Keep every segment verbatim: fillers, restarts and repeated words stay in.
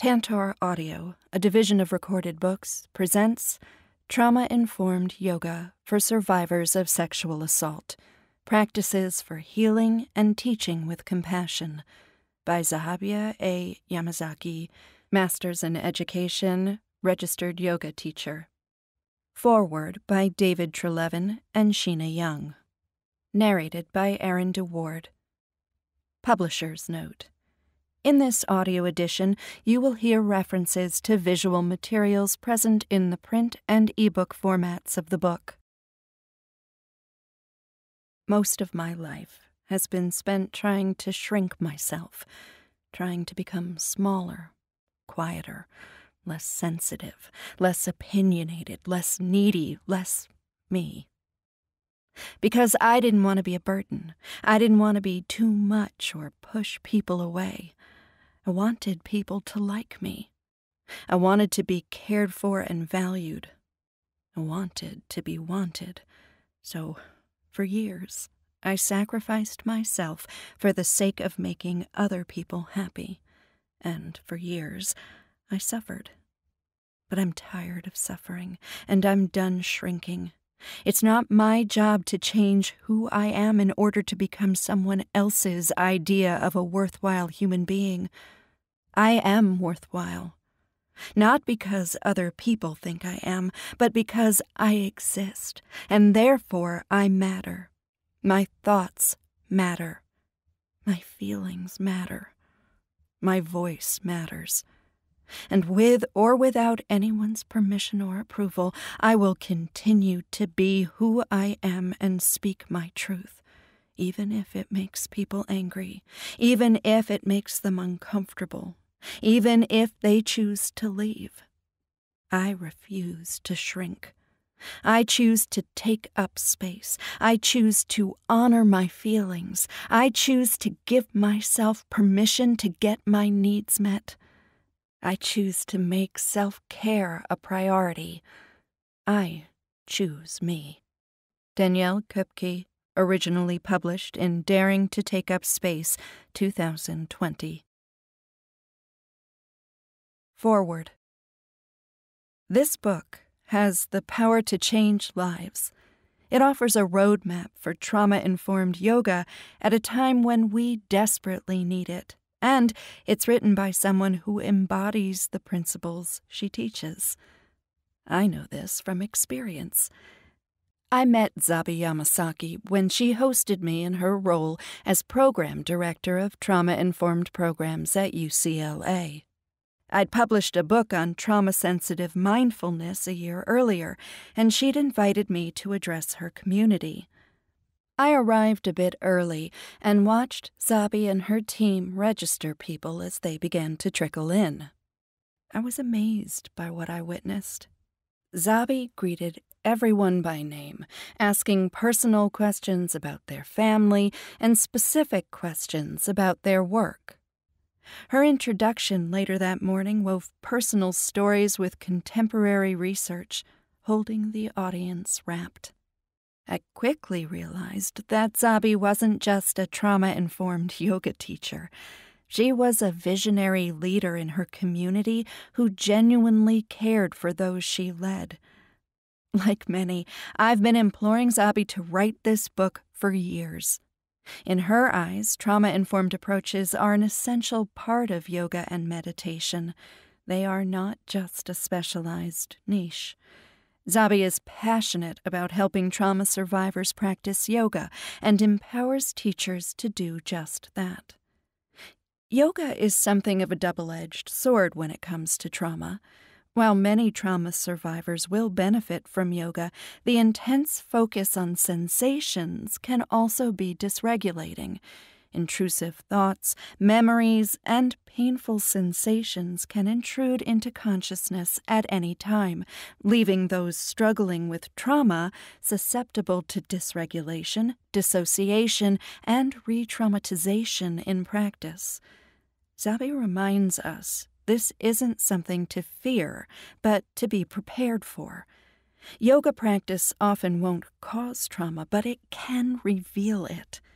Tantor Audio, a division of Recorded Books, presents Trauma-Informed Yoga for Survivors of Sexual Assault, Practices for Healing and Teaching with Compassion, by Zahabiyah A. Yamasaki, Masters in Education, Registered Yoga Teacher. Foreword by David Treleaven and Shena Young. Narrated by Erin deWard. Publisher's Note. In this audio edition, you will hear references to visual materials present in the print and ebook formats of the book. Most of my life has been spent trying to shrink myself, trying to become smaller, quieter, less sensitive, less opinionated, less needy, less me. Because I didn't want to be a burden. I didn't want to be too much or push people away. I wanted people to like me. I wanted to be cared for and valued. I wanted to be wanted. So, for years, I sacrificed myself for the sake of making other people happy. And for years, I suffered. But I'm tired of suffering, and I'm done shrinking. It's not my job to change who I am in order to become someone else's idea of a worthwhile human being. I am worthwhile. Not because other people think I am, but because I exist, and therefore I matter. My thoughts matter. My feelings matter. My voice matters. And with or without anyone's permission or approval, I will continue to be who I am and speak my truth, even if it makes people angry, even if it makes them uncomfortable, even if they choose to leave. I refuse to shrink. I choose to take up space. I choose to honor my feelings. I choose to give myself permission to get my needs met. I choose to make self-care a priority. I choose me. Danielle Kupke, originally published in Daring to Take Up Space, two thousand twenty. Foreword. This book has the power to change lives. It offers a roadmap for trauma-informed yoga at a time when we desperately need it. And it's written by someone who embodies the principles she teaches. I know this from experience. I met Zahabiyah Yamasaki when she hosted me in her role as Program Director of Trauma-Informed Programs at U C L A. I'd published a book on trauma-sensitive mindfulness a year earlier, and she'd invited me to address her community. I arrived a bit early and watched Zabi and her team register people as they began to trickle in. I was amazed by what I witnessed. Zabi greeted everyone by name, asking personal questions about their family and specific questions about their work. Her introduction later that morning wove personal stories with contemporary research, holding the audience rapt. I quickly realized that Zabi wasn't just a trauma-informed yoga teacher. She was a visionary leader in her community who genuinely cared for those she led. Like many, I've been imploring Zabi to write this book for years. In her eyes, trauma-informed approaches are an essential part of yoga and meditation. They are not just a specialized niche. Zabi is passionate about helping trauma survivors practice yoga and empowers teachers to do just that. Yoga is something of a double-edged sword when it comes to trauma. While many trauma survivors will benefit from yoga, the intense focus on sensations can also be dysregulating. Intrusive thoughts, memories, and painful sensations can intrude into consciousness at any time, leaving those struggling with trauma susceptible to dysregulation, dissociation, and re-traumatization in practice. Zabi reminds us this isn't something to fear, but to be prepared for. Yoga practice often won't cause trauma, but it can reveal it.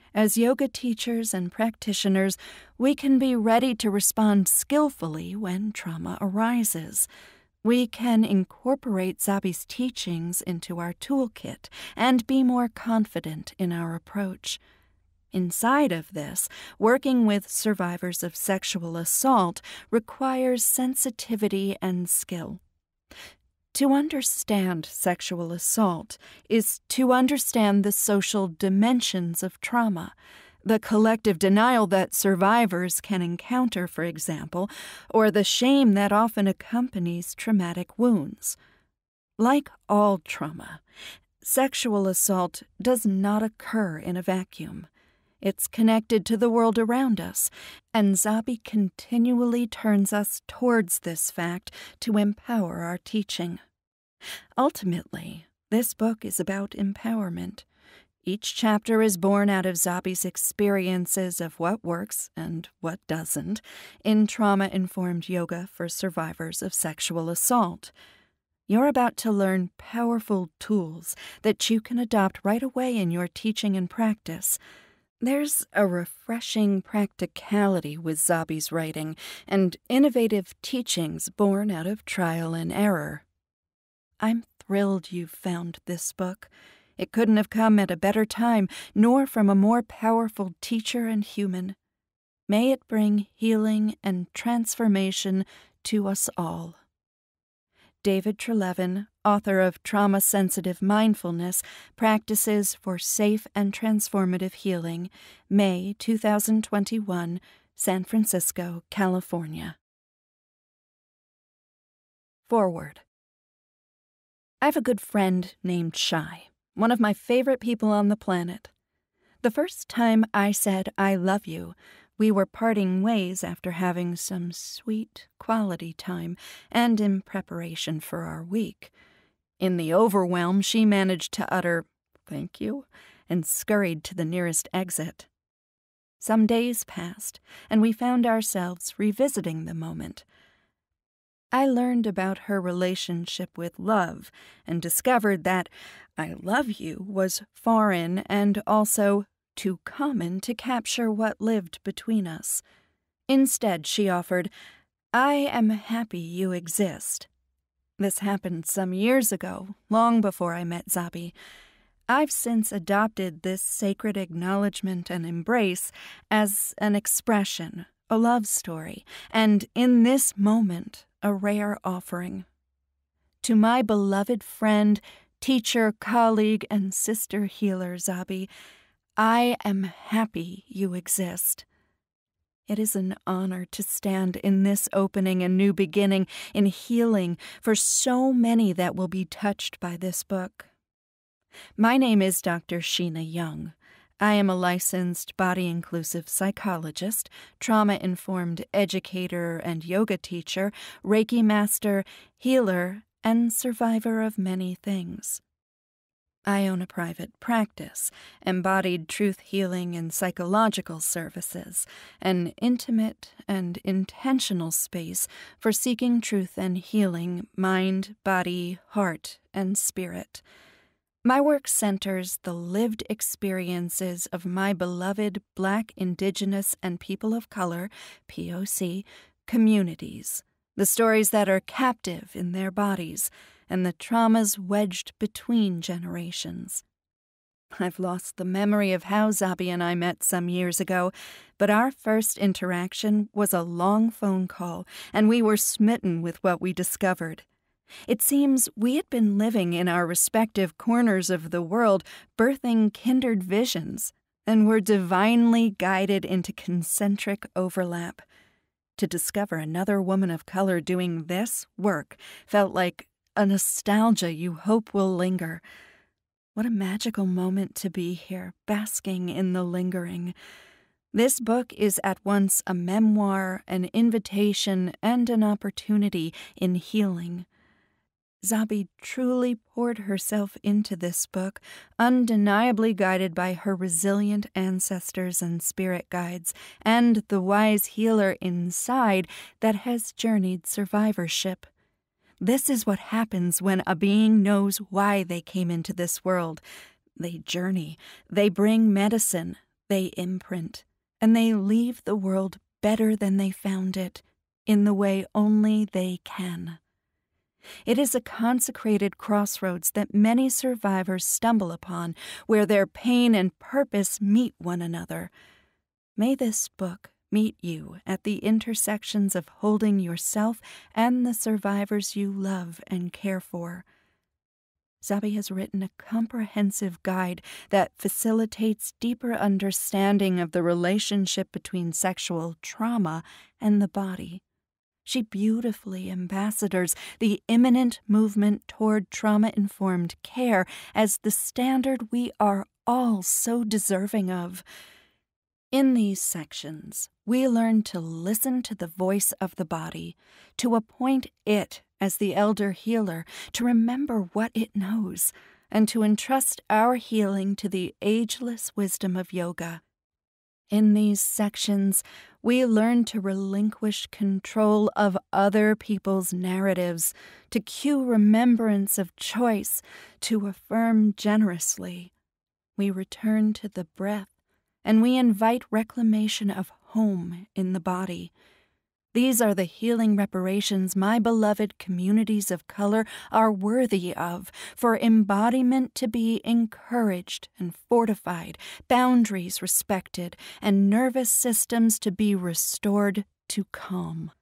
As yoga teachers and practitioners, we can be ready to respond skillfully when trauma arises. We can incorporate Zabi's teachings into our toolkit and be more confident in our approach. Inside of this, working with survivors of sexual assault requires sensitivity and skill. To understand sexual assault is to understand the social dimensions of trauma, the collective denial that survivors can encounter, for example, or the shame that often accompanies traumatic wounds. Like all trauma, sexual assault does not occur in a vacuum. It's connected to the world around us, and Zabi continually turns us towards this fact to empower our teaching. Ultimately, this book is about empowerment. Each chapter is born out of Zabi's experiences of what works and what doesn't in trauma-informed yoga for survivors of sexual assault. You're about to learn powerful tools that you can adopt right away in your teaching and practice. There's a refreshing practicality with Zabi's writing and innovative teachings born out of trial and error. I'm thrilled you found this book. It couldn't have come at a better time, nor from a more powerful teacher and human. May it bring healing and transformation to us all. David Treleaven, author of Trauma-Sensitive Mindfulness, Practices for Safe and Transformative Healing, May two thousand twenty-one, San Francisco, California. Foreword. I have a good friend named Shy, one of my favorite people on the planet. The first time I said I love you, we were parting ways after having some sweet quality time and in preparation for our week. In the overwhelm, she managed to utter, "Thank you," and scurried to the nearest exit. Some days passed, and we found ourselves revisiting the moment. I learned about her relationship with love and discovered that "I love you" was foreign and also too common to capture what lived between us. Instead, she offered, "I am happy you exist." This happened some years ago, long before I met Zabi. I've since adopted this sacred acknowledgement and embrace as an expression, a love story, and in this moment, a rare offering. To my beloved friend, teacher, colleague, and sister healer, Zabi, I am happy you exist. It is an honor to stand in this opening and new beginning in healing for so many that will be touched by this book. My name is Doctor Shena Young. I am a licensed body-inclusive psychologist, trauma-informed educator and yoga teacher, Reiki master, healer, and survivor of many things. I own a private practice, embodied truth healing and psychological services, an intimate and intentional space for seeking truth and healing mind, body, heart, and spirit. My work centers the lived experiences of my beloved Black, Indigenous, and People of Color, P O C, communities, the stories that are captive in their bodies, and the traumas wedged between generations. I've lost the memory of how Zabi and I met some years ago, but our first interaction was a long phone call, and we were smitten with what we discovered. It seems we had been living in our respective corners of the world, birthing kindred visions, and were divinely guided into concentric overlap. To discover another woman of color doing this work felt like a nostalgia you hope will linger. What a magical moment to be here, basking in the lingering. This book is at once a memoir, an invitation, and an opportunity in healing. Zabi truly poured herself into this book, undeniably guided by her resilient ancestors and spirit guides, and the wise healer inside that has journeyed survivorship. This is what happens when a being knows why they came into this world. They journey, they bring medicine, They imprint, and they leave the world better than they found it, in the way only they can. It is a consecrated crossroads that many survivors stumble upon, where their pain and purpose meet one another. May this book meet you at the intersections of holding yourself and the survivors you love and care for. Zabi has written a comprehensive guide that facilitates deeper understanding of the relationship between sexual trauma and the body. She beautifully ambassadors the imminent movement toward trauma-informed care as the standard we are all so deserving of. In these sections, we learn to listen to the voice of the body, to appoint it as the elder healer, to remember what it knows, and to entrust our healing to the ageless wisdom of yoga. In these sections, we learn to relinquish control of other people's narratives, to cue remembrance of choice, to affirm generously. We return to the breath, and we invite reclamation of home in the body. These are the healing reparations my beloved communities of color are worthy of, for embodiment to be encouraged and fortified, boundaries respected, and nervous systems to be restored to calm.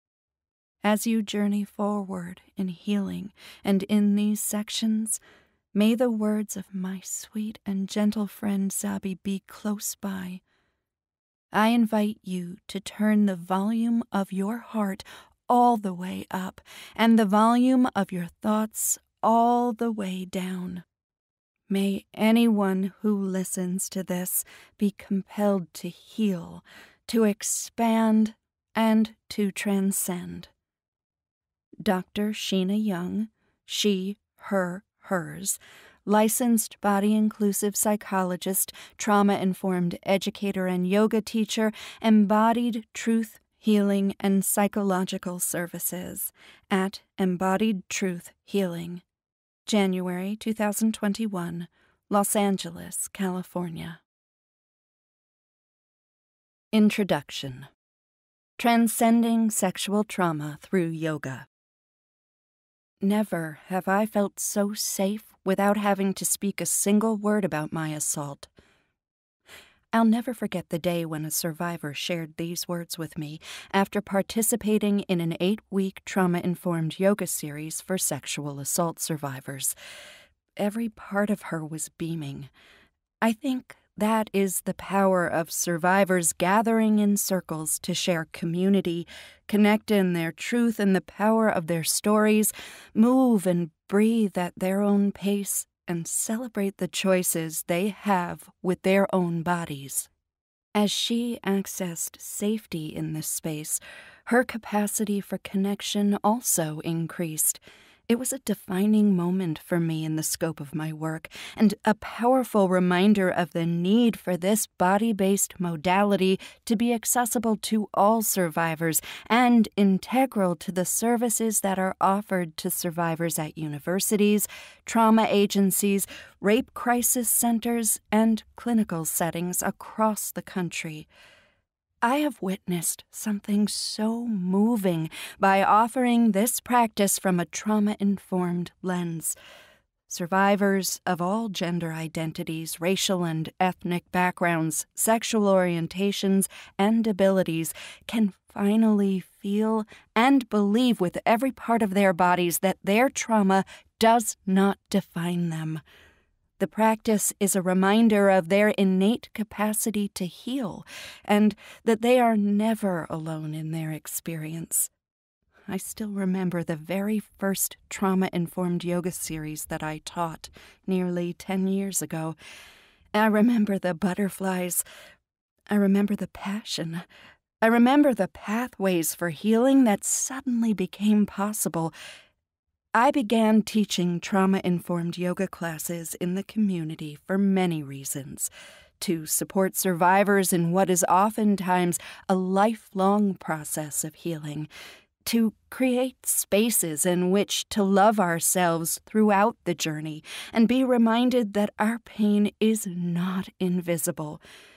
As you journey forward in healing and in these sections, may the words of my sweet and gentle friend Zabi be close by. I invite you to turn the volume of your heart all the way up and the volume of your thoughts all the way down. May anyone who listens to this be compelled to heal, to expand, and to transcend. Doctor Shena Young, she, her, hers, licensed body-inclusive psychologist, trauma-informed educator and yoga teacher, embodied truth, healing, and psychological services at Embodied Truth Healing. January two thousand twenty-one, Los Angeles, California. Introduction. Transcending Sexual Trauma Through Yoga. Never have I felt so safe without having to speak a single word about my assault. I'll never forget the day when a survivor shared these words with me after participating in an eight-week trauma-informed yoga series for sexual assault survivors. Every part of her was beaming. I think that is the power of survivors gathering in circles to share community, connect in their truth and the power of their stories, move and breathe at their own pace, and celebrate the choices they have with their own bodies. As she accessed safety in this space, her capacity for connection also increased. It was a defining moment for me in the scope of my work, and a powerful reminder of the need for this body-based modality to be accessible to all survivors and integral to the services that are offered to survivors at universities, trauma agencies, rape crisis centers, and clinical settings across the country. I have witnessed something so moving by offering this practice from a trauma-informed lens. Survivors of all gender identities, racial and ethnic backgrounds, sexual orientations, and abilities can finally feel and believe with every part of their bodies that their trauma does not define them. The practice is a reminder of their innate capacity to heal, and that they are never alone in their experience. I still remember the very first trauma-informed yoga series that I taught nearly ten years ago. I remember the butterflies. I remember the passion. I remember the pathways for healing that suddenly became possible. I began teaching trauma-informed yoga classes in the community for many reasons. To support survivors in what is oftentimes a lifelong process of healing. To create spaces in which to love ourselves throughout the journey and be reminded that our pain is not invisible.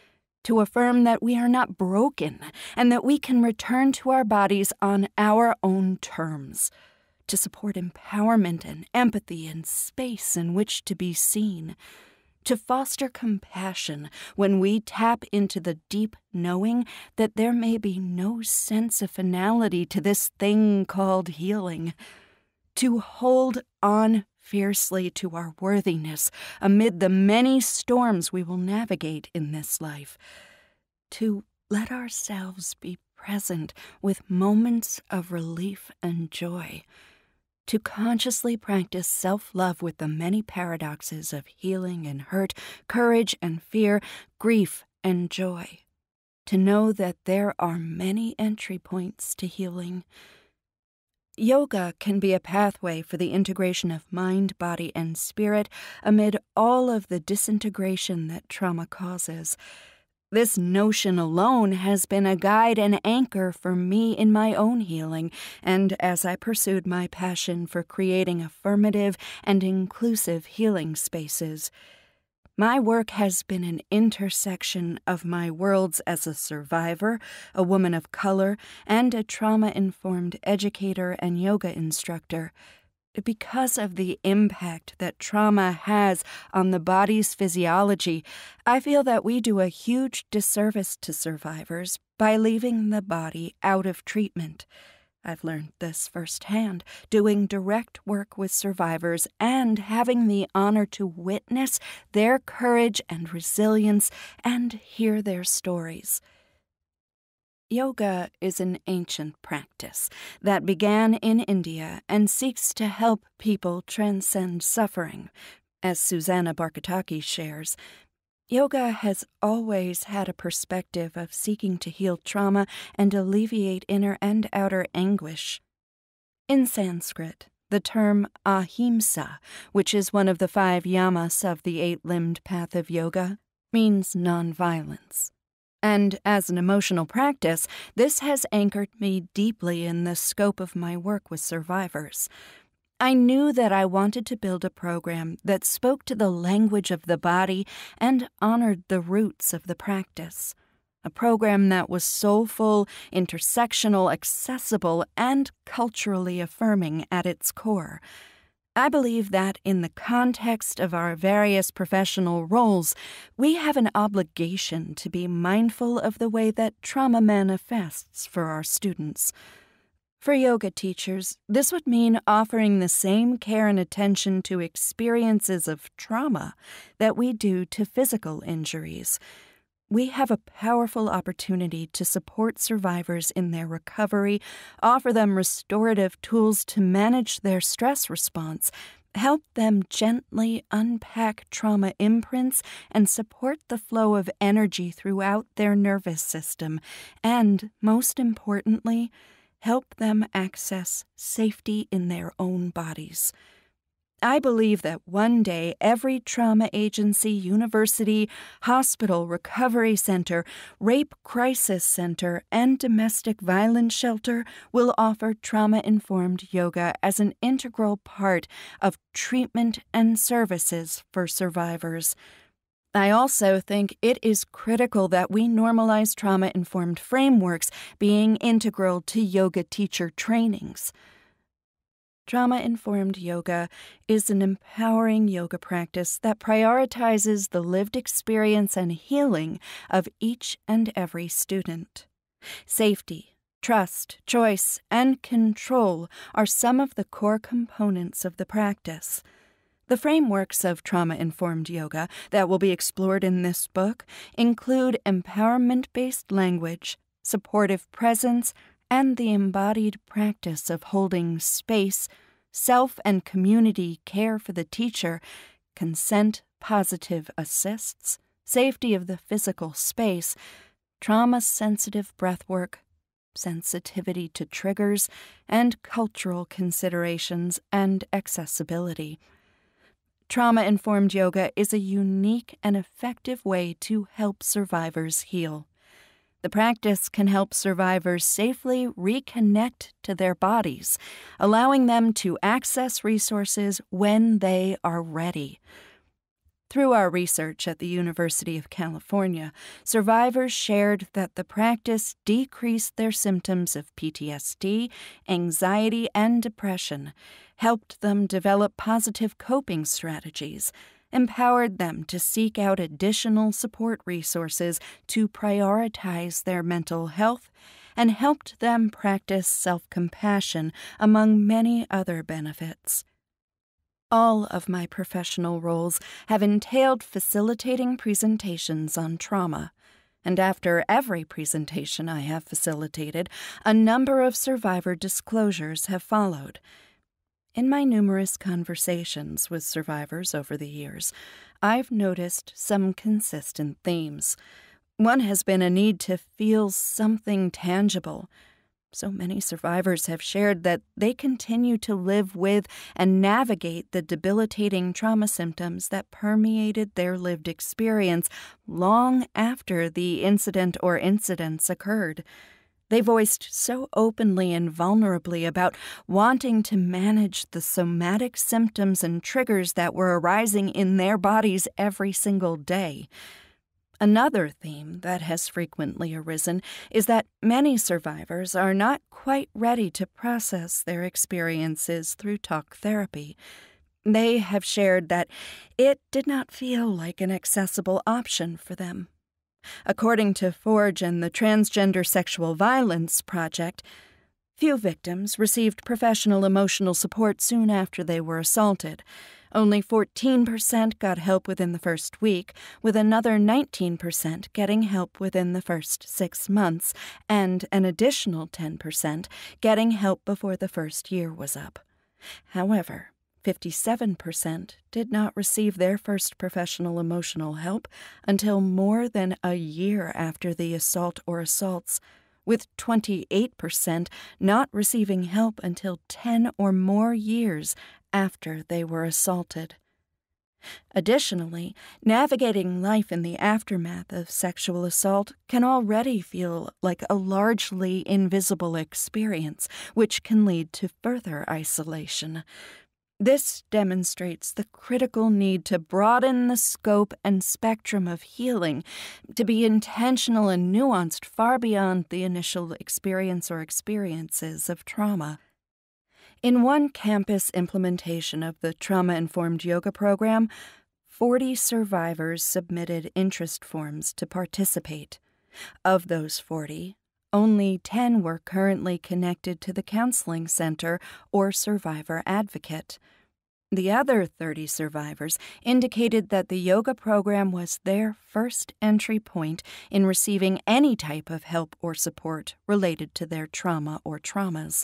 to affirm that we are not broken and that we can return to our bodies on our own terms, to support empowerment and empathy and space in which to be seen, to foster compassion when we tap into the deep knowing that there may be no sense of finality to this thing called healing, to hold on fiercely to our worthiness amid the many storms we will navigate in this life, to let ourselves be present with moments of relief and joy, to consciously practice self-love with the many paradoxes of healing and hurt, courage and fear, grief and joy, to know that there are many entry points to healing. Yoga can be a pathway for the integration of mind, body, and spirit amid all of the disintegration that trauma causes. This notion alone has been a guide and anchor for me in my own healing, and as I pursued my passion for creating affirmative and inclusive healing spaces. My work has been an intersection of my worlds as a survivor, a woman of color, and a trauma-informed educator and yoga instructor. Because of the impact that trauma has on the body's physiology, I feel that we do a huge disservice to survivors by leaving the body out of treatment. I've learned this firsthand, doing direct work with survivors and having the honor to witness their courage and resilience and hear their stories. Yoga is an ancient practice that began in India and seeks to help people transcend suffering. As Susanna Barkataki shares, yoga has always had a perspective of seeking to heal trauma and alleviate inner and outer anguish. In Sanskrit, the term ahimsa, which is one of the five yamas of the eight-limbed path of yoga, means nonviolence. And as an emotional practice, this has anchored me deeply in the scope of my work with survivors. I knew that I wanted to build a program that spoke to the language of the body and honored the roots of the practice. A program that was soulful, intersectional, accessible, and culturally affirming at its core. I believe that in the context of our various professional roles, we have an obligation to be mindful of the way that trauma manifests for our students. For yoga teachers, this would mean offering the same care and attention to experiences of trauma that we do to physical injuries. We have a powerful opportunity to support survivors in their recovery, offer them restorative tools to manage their stress response, help them gently unpack trauma imprints, and support the flow of energy throughout their nervous system, and, most importantly, help them access safety in their own bodies. I believe that one day every trauma agency, university, hospital, recovery center, rape crisis center, and domestic violence shelter will offer trauma-informed yoga as an integral part of treatment and services for survivors. I also think it is critical that we normalize trauma-informed frameworks being integral to yoga teacher trainings. Trauma-informed yoga is an empowering yoga practice that prioritizes the lived experience and healing of each and every student. Safety, trust, choice, and control are some of the core components of the practice. The frameworks of trauma-informed yoga that will be explored in this book include empowerment-based language, supportive presence, and the embodied practice of holding space, self and community care for the teacher, consent positive assists, safety of the physical space, trauma-sensitive breathwork, sensitivity to triggers, and cultural considerations and accessibility. Trauma-informed yoga is a unique and effective way to help survivors heal. The practice can help survivors safely reconnect to their bodies, allowing them to access resources when they are ready. Through our research at the University of California, survivors shared that the practice decreased their symptoms of P T S D, anxiety, and depression, helped them develop positive coping strategies, empowered them to seek out additional support resources to prioritize their mental health, and helped them practice self-compassion, among many other benefits. All of my professional roles have entailed facilitating presentations on trauma, and after every presentation I have facilitated, a number of survivor disclosures have followed. In my numerous conversations with survivors over the years, I've noticed some consistent themes. One has been a need to feel something tangible. So many survivors have shared that they continue to live with and navigate the debilitating trauma symptoms that permeated their lived experience long after the incident or incidents occurred. They voiced so openly and vulnerably about wanting to manage the somatic symptoms and triggers that were arising in their bodies every single day. Another theme that has frequently arisen is that many survivors are not quite ready to process their experiences through talk therapy. They have shared that it did not feel like an accessible option for them. According to Forge and the Transgender Sexual Violence Project, few victims received professional emotional support soon after they were assaulted. Only fourteen percent got help within the first week, with another nineteen percent getting help within the first six months, and an additional ten percent getting help before the first year was up. However, fifty-seven percent did not receive their first professional emotional help until more than a year after the assault or assaults, with twenty-eight percent not receiving help until ten or more years after they were assaulted. Additionally, navigating life in the aftermath of sexual assault can already feel like a largely invisible experience, which can lead to further isolation. This demonstrates the critical need to broaden the scope and spectrum of healing, to be intentional and nuanced far beyond the initial experience or experiences of trauma. In one campus implementation of the trauma-informed yoga program, forty survivors submitted interest forms to participate. Of those forty, only ten were currently connected to the counseling center or survivor advocate. The other thirty survivors indicated that the yoga program was their first entry point in receiving any type of help or support related to their trauma or traumas.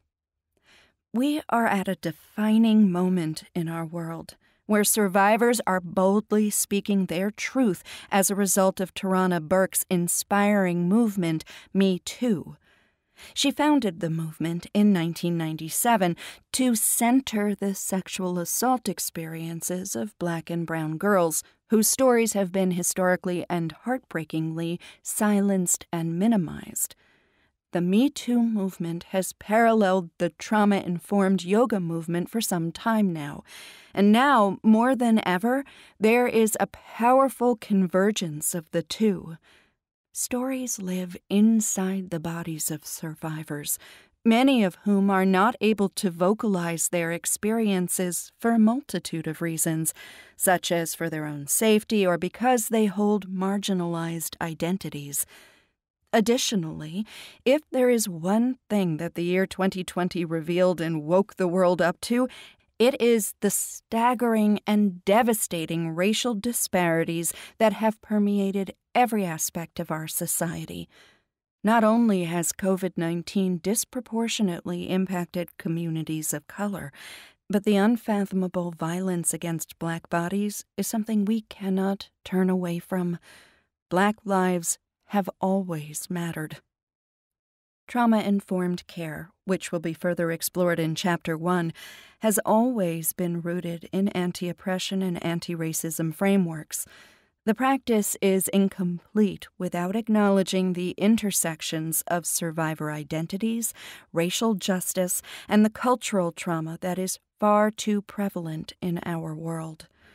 We are at a defining moment in our world, where survivors are boldly speaking their truth as a result of Tarana Burke's inspiring movement, Me Too. She founded the movement in nineteen ninety-seven to center the sexual assault experiences of Black and brown girls, whose stories have been historically and heartbreakingly silenced and minimized. The Me Too movement has paralleled the trauma-informed yoga movement for some time now, and now, more than ever, there is a powerful convergence of the two. Stories live inside the bodies of survivors, many of whom are not able to vocalize their experiences for a multitude of reasons, such as for their own safety or because they hold marginalized identities. Additionally, if there is one thing that the year twenty twenty revealed and woke the world up to, it is the staggering and devastating racial disparities that have permeated every aspect of our society. Not only has COVID nineteen disproportionately impacted communities of color, but the unfathomable violence against Black bodies is something we cannot turn away from. Black lives have always mattered. Trauma-informed care, which will be further explored in Chapter one, has always been rooted in anti-oppression and anti-racism frameworks. The practice is incomplete without acknowledging the intersections of survivor identities, racial justice, and the cultural trauma that is far too prevalent in our world.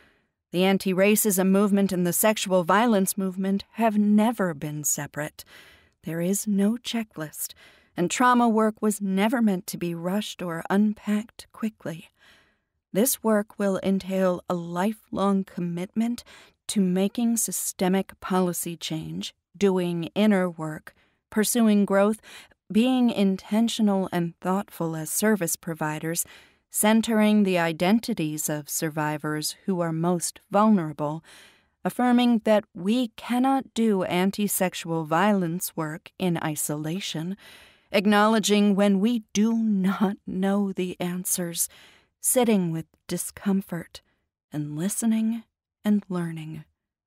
The anti-racism movement and the sexual violence movement have never been separate. There is no checklist, and trauma work was never meant to be rushed or unpacked quickly. This work will entail a lifelong commitment to making systemic policy change, doing inner work, pursuing growth, being intentional and thoughtful as service providers, centering the identities of survivors who are most vulnerable, affirming that we cannot do anti-sexual violence work in isolation, acknowledging when we do not know the answers, sitting with discomfort, and listening and learning.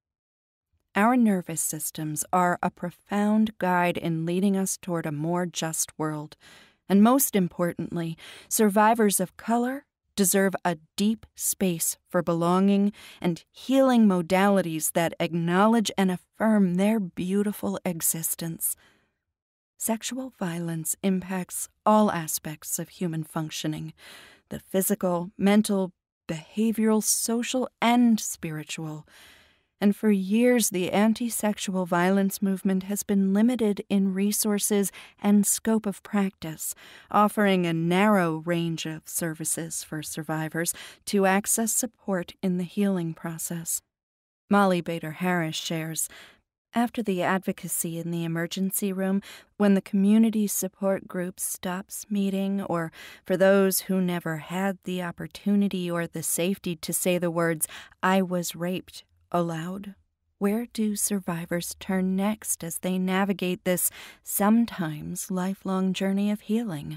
Our nervous systems are a profound guide in leading us toward a more just world, and most importantly, survivors of color deserve a deep space for belonging and healing modalities that acknowledge and affirm their beautiful existence. Sexual violence impacts all aspects of human functioning: the physical, mental, behavioral, social, and spiritual. And for years, the anti-sexual violence movement has been limited in resources and scope of practice, offering a narrow range of services for survivors to access support in the healing process. Molly Bader Harris shares, after the advocacy in the emergency room, when the community support group stops meeting, or for those who never had the opportunity or the safety to say the words, "I was raped," aloud, where do survivors turn next as they navigate this sometimes lifelong journey of healing?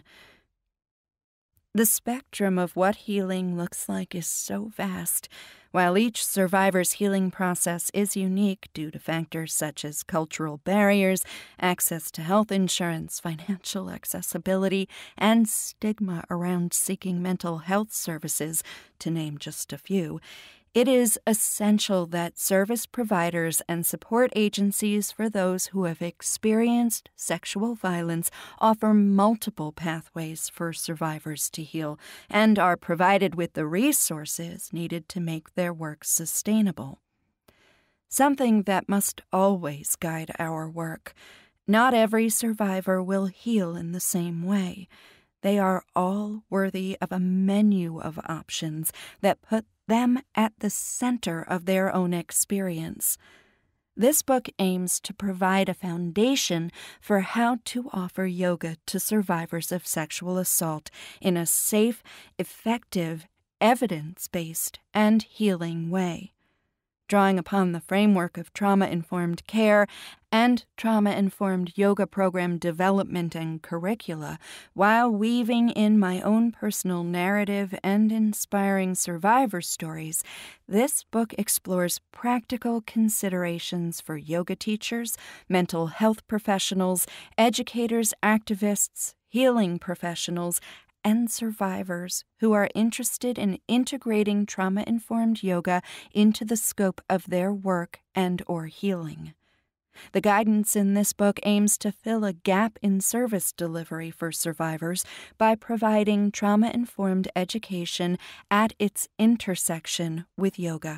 The spectrum of what healing looks like is so vast. While each survivor's healing process is unique due to factors such as cultural barriers, access to health insurance, financial accessibility, and stigma around seeking mental health services, to name just a few, it is essential that service providers and support agencies for those who have experienced sexual violence offer multiple pathways for survivors to heal and are provided with the resources needed to make their work sustainable. Something that must always guide our work: not every survivor will heal in the same way. They are all worthy of a menu of options that put them at the center of their own experience. This book aims to provide a foundation for how to offer yoga to survivors of sexual assault in a safe, effective, evidence-based, and healing way. Drawing upon the framework of trauma-informed care and trauma-informed yoga program development and curricula, while weaving in my own personal narrative and inspiring survivor stories, this book explores practical considerations for yoga teachers, mental health professionals, educators, activists, healing professionals, and survivors who are interested in integrating trauma-informed yoga into the scope of their work and or healing. The guidance in this book aims to fill a gap in service delivery for survivors by providing trauma-informed education at its intersection with yoga.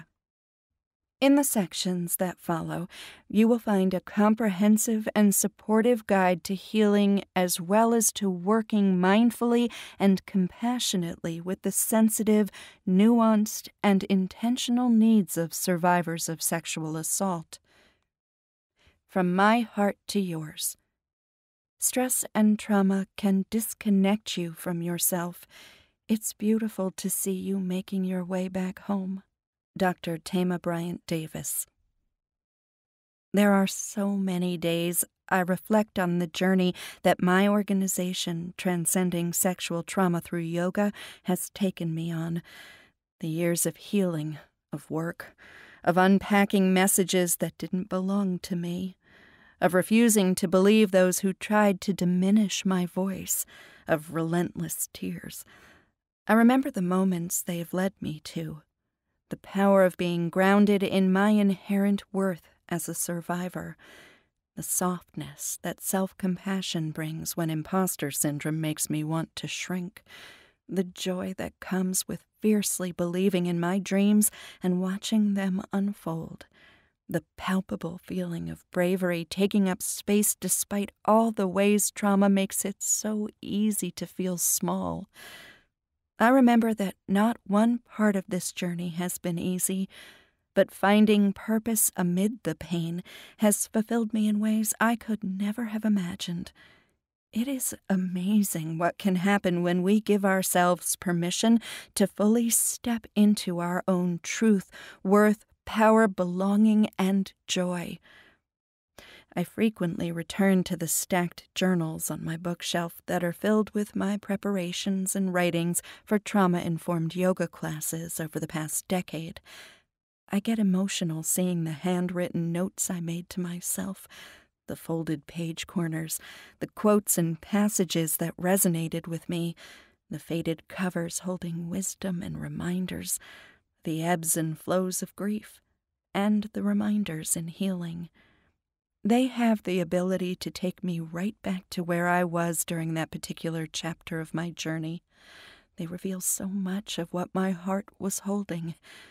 In the sections that follow, you will find a comprehensive and supportive guide to healing as well as to working mindfully and compassionately with the sensitive, nuanced, and intentional needs of survivors of sexual assault. From my heart to yours. Stress and trauma can disconnect you from yourself. It's beautiful to see you making your way back home. Doctor Tama Bryant Davis. There are so many days I reflect on the journey that my organization, Transcending Sexual Trauma through Yoga, has taken me on. The years of healing, of work, of unpacking messages that didn't belong to me, of refusing to believe those who tried to diminish my voice, of relentless tears. I remember the moments they've led me to. The power of being grounded in my inherent worth as a survivor, the softness that self-compassion brings when imposter syndrome makes me want to shrink, the joy that comes with fiercely believing in my dreams and watching them unfold, the palpable feeling of bravery taking up space despite all the ways trauma makes it so easy to feel small. I remember that not one part of this journey has been easy, but finding purpose amid the pain has fulfilled me in ways I could never have imagined. It is amazing what can happen when we give ourselves permission to fully step into our own truth, worth, power, belonging, and joy. I frequently return to the stacked journals on my bookshelf that are filled with my preparations and writings for trauma-informed yoga classes over the past decade. I get emotional seeing the handwritten notes I made to myself, the folded page corners, the quotes and passages that resonated with me, the faded covers holding wisdom and reminders, the ebbs and flows of grief, and the reminders in healing. They have the ability to take me right back to where I was during that particular chapter of my journey. They reveal so much of what my heart was holding.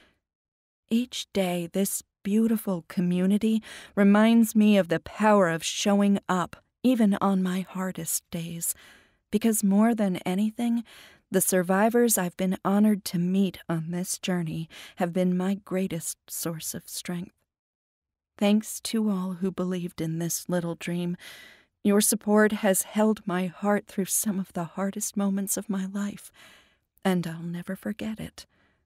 Each day, this beautiful community reminds me of the power of showing up, even on my hardest days, because more than anything, the survivors I've been honored to meet on this journey have been my greatest source of strength. Thanks to all who believed in this little dream. Your support has held my heart through some of the hardest moments of my life, and I'll never forget it.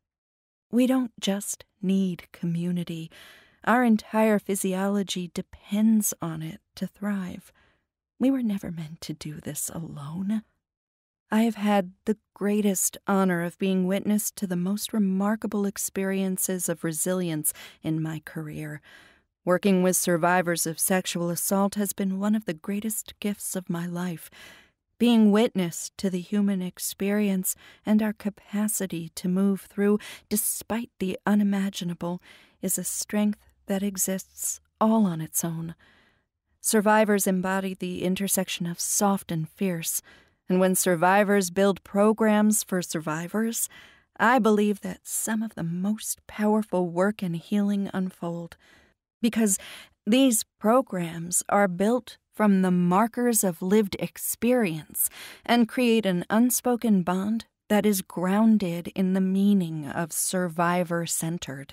We don't just need community. Our entire physiology depends on it to thrive. We were never meant to do this alone. I have had the greatest honor of being witness to the most remarkable experiences of resilience in my career. Working with survivors of sexual assault has been one of the greatest gifts of my life. Being witness to the human experience and our capacity to move through despite the unimaginable is a strength that exists all on its own. Survivors embody the intersection of soft and fierce, and when survivors build programs for survivors, I believe that some of the most powerful work and healing unfold. Because these programs are built from the markers of lived experience and create an unspoken bond that is grounded in the meaning of survivor-centered.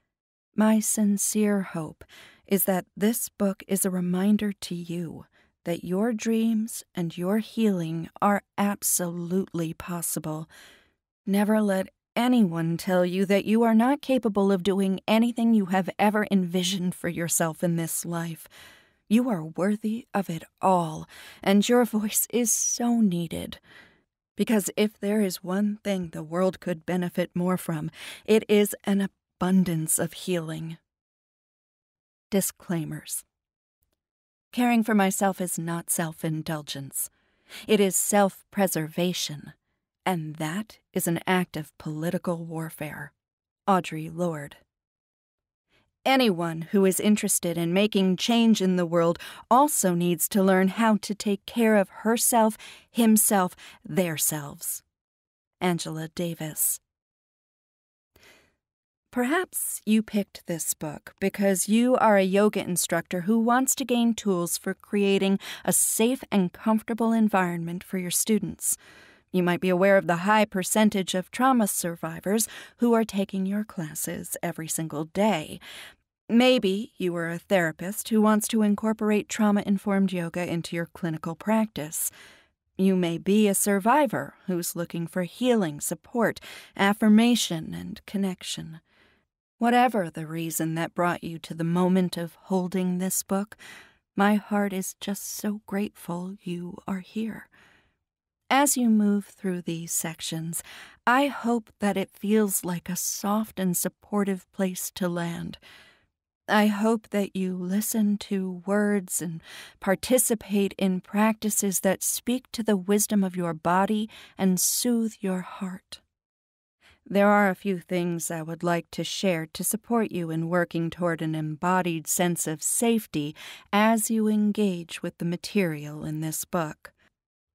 My sincere hope is that this book is a reminder to you that your dreams and your healing are absolutely possible. Never let anyone tell you that you are not capable of doing anything you have ever envisioned for yourself in this life. You are worthy of it all, and your voice is so needed. Because if there is one thing the world could benefit more from, it is an abundance of healing. Disclaimers. Caring for myself is not self-indulgence. It is self-preservation. And that is an act of political warfare. Audre Lorde. Anyone who is interested in making change in the world also needs to learn how to take care of herself, himself, theirselves. Angela Davis. Perhaps you picked this book because you are a yoga instructor who wants to gain tools for creating a safe and comfortable environment for your students. You might be aware of the high percentage of trauma survivors who are taking your classes every single day. Maybe you are a therapist who wants to incorporate trauma-informed yoga into your clinical practice. You may be a survivor who's looking for healing, support, affirmation, and connection. Whatever the reason that brought you to the moment of holding this book, my heart is just so grateful you are here. As you move through these sections, I hope that it feels like a soft and supportive place to land. I hope that you listen to words and participate in practices that speak to the wisdom of your body and soothe your heart. There are a few things I would like to share to support you in working toward an embodied sense of safety as you engage with the material in this book.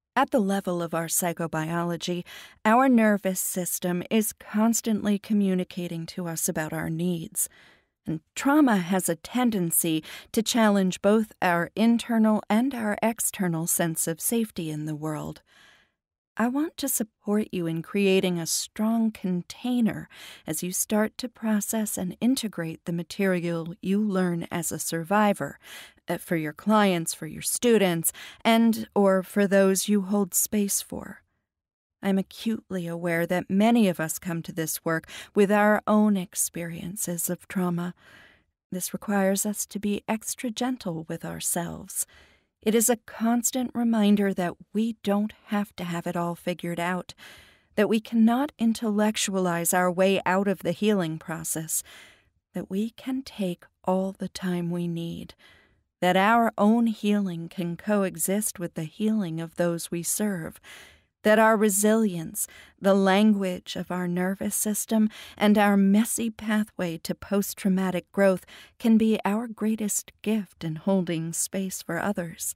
At the level of our psychobiology, our nervous system is constantly communicating to us about our needs. And trauma has a tendency to challenge both our internal and our external sense of safety in the world. I want to support you in creating a strong container as you start to process and integrate the material you learn as a survivor, uh, for your clients, for your students, and or for those you hold space for. I'm acutely aware that many of us come to this work with our own experiences of trauma. This requires us to be extra gentle with ourselves. It is a constant reminder that we don't have to have it all figured out, that we cannot intellectualize our way out of the healing process, that we can take all the time we need, that our own healing can coexist with the healing of those we serve, that our resilience, the language of our nervous system, and our messy pathway to post-traumatic growth can be our greatest gift in holding space for others.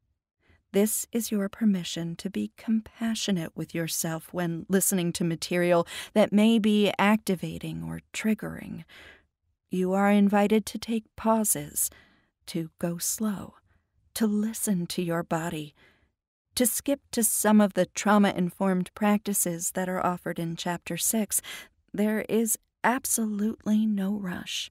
This is your permission to be compassionate with yourself when listening to material that may be activating or triggering. You are invited to take pauses, to go slow, to listen to your body, to skip to some of the trauma-informed practices that are offered in Chapter six. There is absolutely no rush.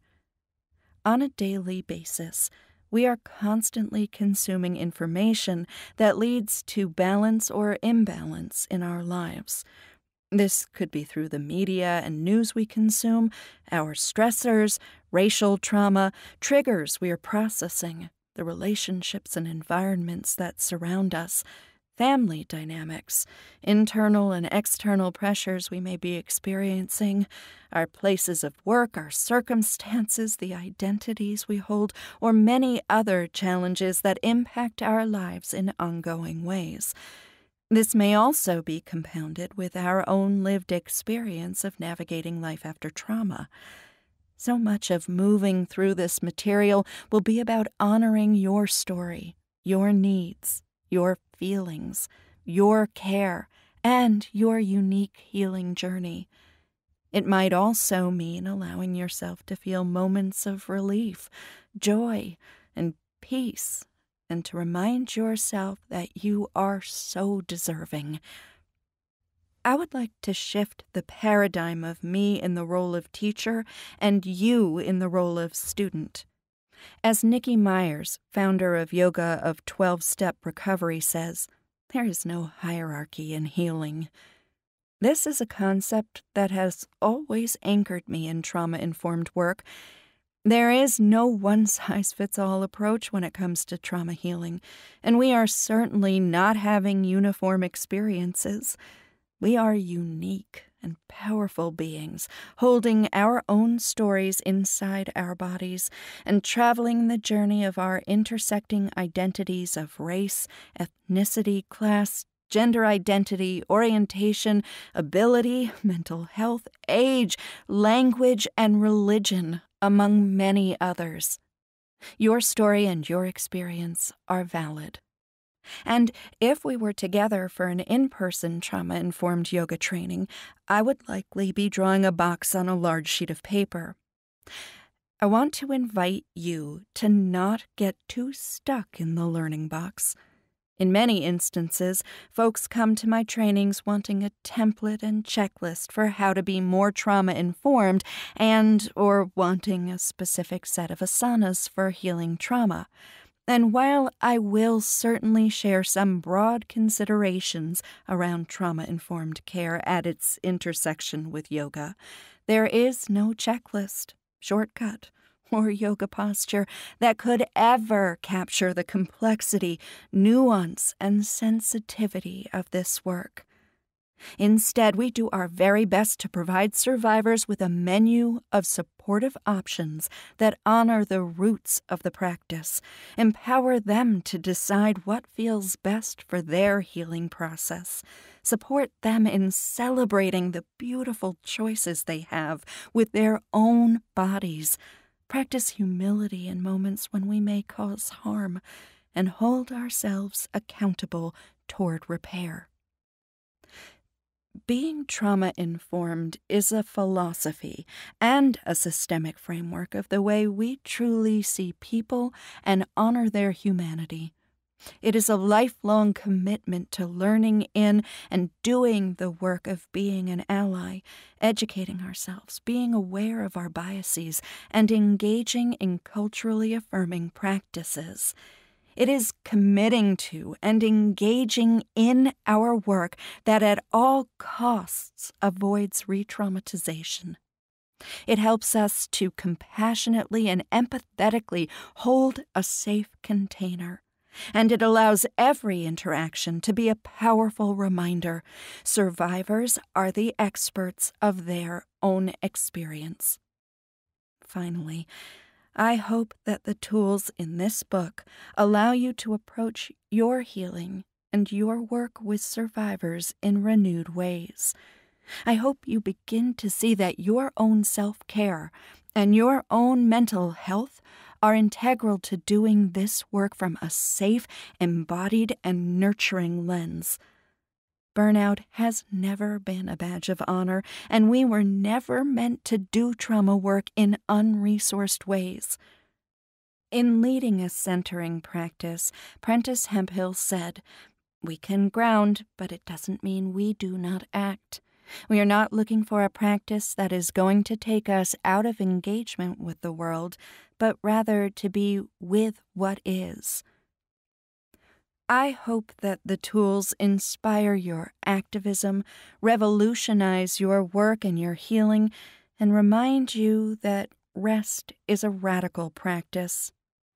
On a daily basis, we are constantly consuming information that leads to balance or imbalance in our lives. This could be through the media and news we consume, our stressors, racial trauma, triggers we are processing, the relationships and environments that surround us, family dynamics, internal and external pressures we may be experiencing, our places of work, our circumstances, the identities we hold, or many other challenges that impact our lives in ongoing ways. This may also be compounded with our own lived experience of navigating life after trauma. So much of moving through this material will be about honoring your story, your needs, your feelings, your care, and your unique healing journey. It might also mean allowing yourself to feel moments of relief, joy, and peace, and to remind yourself that you are so deserving. I would like to shift the paradigm of me in the role of teacher and you in the role of student. As Nikki Myers, founder of Yoga of twelve-Step Recovery, says, there is no hierarchy in healing. This is a concept that has always anchored me in trauma-informed work. There is no one-size-fits-all approach when it comes to trauma healing, and we are certainly not having uniform experiences. We are unique and powerful beings, holding our own stories inside our bodies and traveling the journey of our intersecting identities of race, ethnicity, class, gender identity, orientation, ability, mental health, age, language, and religion, among many others. Your story and your experience are valid. And if we were together for an in-person trauma-informed yoga training, I would likely be drawing a box on a large sheet of paper. I want to invite you to not get too stuck in the learning box. In many instances, folks come to my trainings wanting a template and checklist for how to be more trauma-informed and or wanting a specific set of asanas for healing trauma. And while I will certainly share some broad considerations around trauma-informed care at its intersection with yoga, there is no checklist, shortcut, or yoga posture that could ever capture the complexity, nuance, and sensitivity of this work. Instead, we do our very best to provide survivors with a menu of supportive options that honor the roots of the practice, empower them to decide what feels best for their healing process, support them in celebrating the beautiful choices they have with their own bodies, practice humility in moments when we may cause harm, and hold ourselves accountable toward repair. Being trauma-informed is a philosophy and a systemic framework of the way we truly see people and honor their humanity. It is a lifelong commitment to learning in and doing the work of being an ally, educating ourselves, being aware of our biases, and engaging in culturally affirming practices. It is committing to and engaging in our work that at all costs avoids re-traumatization. It helps us to compassionately and empathetically hold a safe container. And it allows every interaction to be a powerful reminder. Survivors are the experts of their own experience. Finally, I hope that the tools in this book allow you to approach your healing and your work with survivors in renewed ways. I hope you begin to see that your own self-care and your own mental health are integral to doing this work from a safe, embodied, and nurturing lens. Burnout has never been a badge of honor, and we were never meant to do trauma work in unresourced ways. In leading a centering practice, Prentice Hemphill said, "We can ground, but it doesn't mean we do not act. We are not looking for a practice that is going to take us out of engagement with the world, but rather to be with what is." I hope that the tools inspire your activism, revolutionize your work and your healing, and remind you that rest is a radical practice.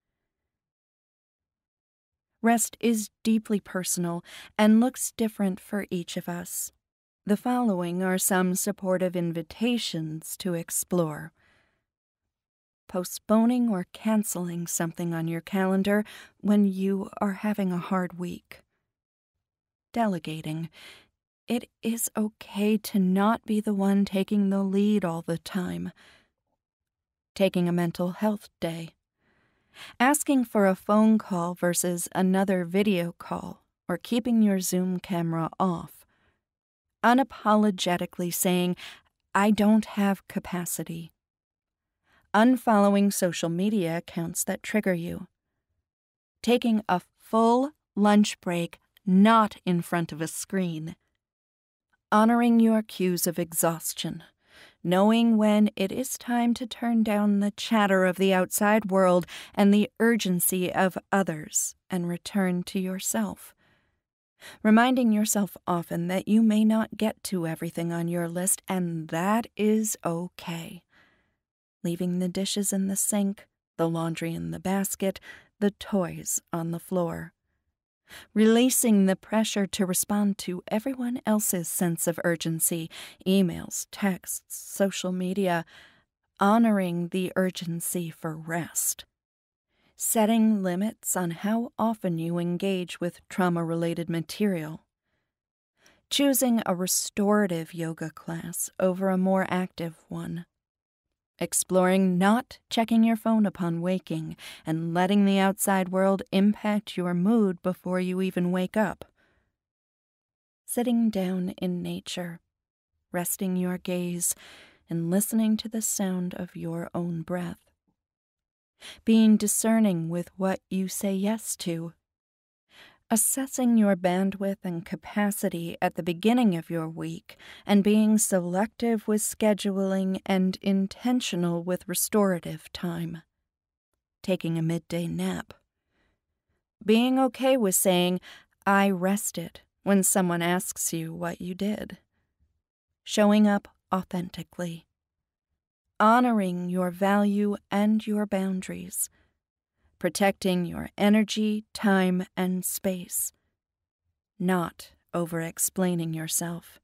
Rest is deeply personal and looks different for each of us. The following are some supportive invitations to explore. Postponing or canceling something on your calendar when you are having a hard week. Delegating. It is okay to not be the one taking the lead all the time. Taking a mental health day. Asking for a phone call versus another video call, or keeping your Zoom camera off. Unapologetically saying, "I don't have capacity." Unfollowing social media accounts that trigger you. Taking a full lunch break not in front of a screen. Honoring your cues of exhaustion. Knowing when it is time to turn down the chatter of the outside world and the urgency of others and return to yourself. Reminding yourself often that you may not get to everything on your list, and that is okay. Leaving the dishes in the sink, the laundry in the basket, the toys on the floor. Releasing the pressure to respond to everyone else's sense of urgency, emails, texts, social media. Honoring the urgency for rest. Setting limits on how often you engage with trauma-related material. Choosing a restorative yoga class over a more active one. Exploring not checking your phone upon waking and letting the outside world impact your mood before you even wake up. Sitting down in nature, resting your gaze, and listening to the sound of your own breath. Being discerning with what you say yes to. Assessing your bandwidth and capacity at the beginning of your week and being selective with scheduling and intentional with restorative time. Taking a midday nap. Being okay with saying, "I rested," when someone asks you what you did. Showing up authentically. Honoring your value and your boundaries. Protecting your energy, time, and space. Not over-explaining yourself.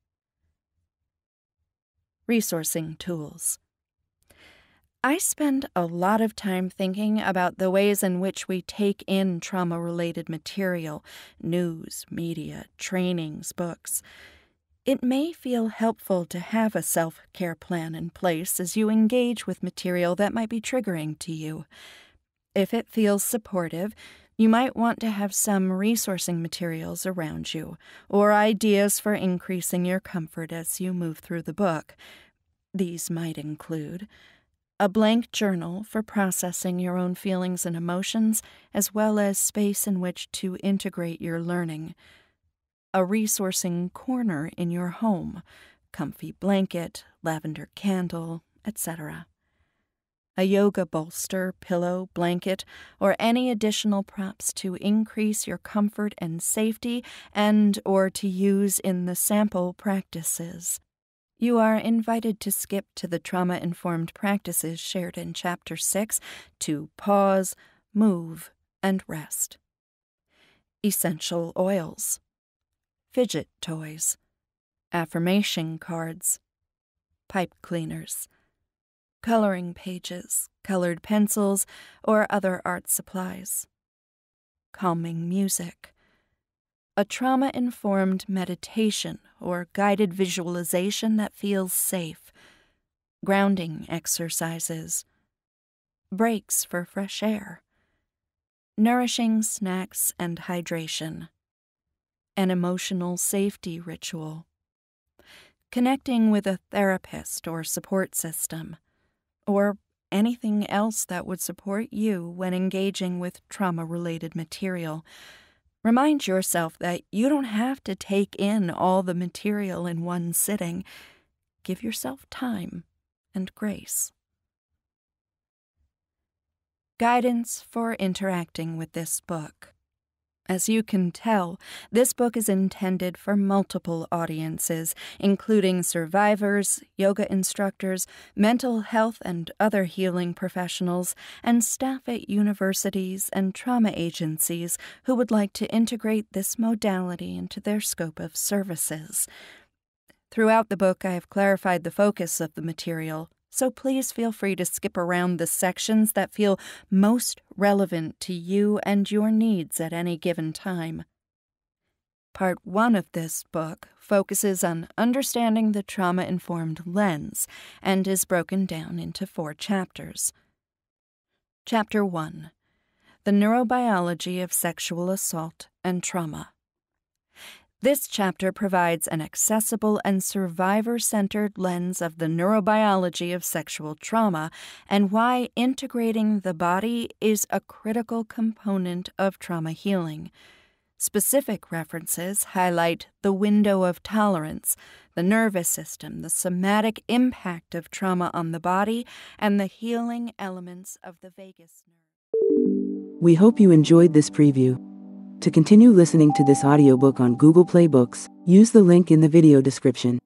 Resourcing tools. I spend a lot of time thinking about the ways in which we take in trauma-related material, news, media, trainings, books. It may feel helpful to have a self-care plan in place as you engage with material that might be triggering to you. If it feels supportive, You might want to have some resourcing materials around you, or ideas for increasing your comfort as you move through the book. These might include a blank journal for processing your own feelings and emotions, as well as space in which to integrate your learning. A resourcing corner in your home, comfy blanket, lavender candle, et cetera. A yoga bolster, pillow, blanket, or any additional props to increase your comfort and safety and or to use in the sample practices. You are invited to skip to the trauma-informed practices shared in Chapter six to pause, move, and rest. Essential oils, fidget toys, affirmation cards, pipe cleaners, coloring pages, colored pencils, or other art supplies, calming music, a trauma-informed meditation or guided visualization that feels safe, grounding exercises, breaks for fresh air, nourishing snacks and hydration, an emotional safety ritual, connecting with a therapist or support system, or anything else that would support you when engaging with trauma-related material. Remind yourself that you don't have to take in all the material in one sitting. Give yourself time and grace. Guidance for interacting with this book. As you can tell, this book is intended for multiple audiences, including survivors, yoga instructors, mental health and other healing professionals, and staff at universities and trauma agencies who would like to integrate this modality into their scope of services. Throughout the book, I have clarified the focus of the material, so please feel free to skip around the sections that feel most relevant to you and your needs at any given time. Part one of this book focuses on understanding the trauma-informed lens and is broken down into four chapters. Chapter one, The Neurobiology of Sexual Assault and Trauma. This chapter provides an accessible and survivor-centered lens of the neurobiology of sexual trauma and why integrating the body is a critical component of trauma healing. Specific references highlight the window of tolerance, the nervous system, the somatic impact of trauma on the body, and the healing elements of the vagus nerve. We hope you enjoyed this preview. To continue listening to this audiobook on Google Play Books, use the link in the video description.